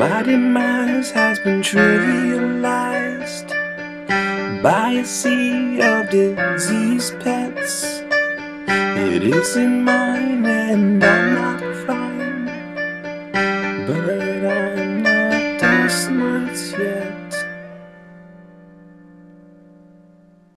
My demise has been trivialized by a sea of diseased pets. It isn't mine and I'm not fine, but I'm not this nuts yet.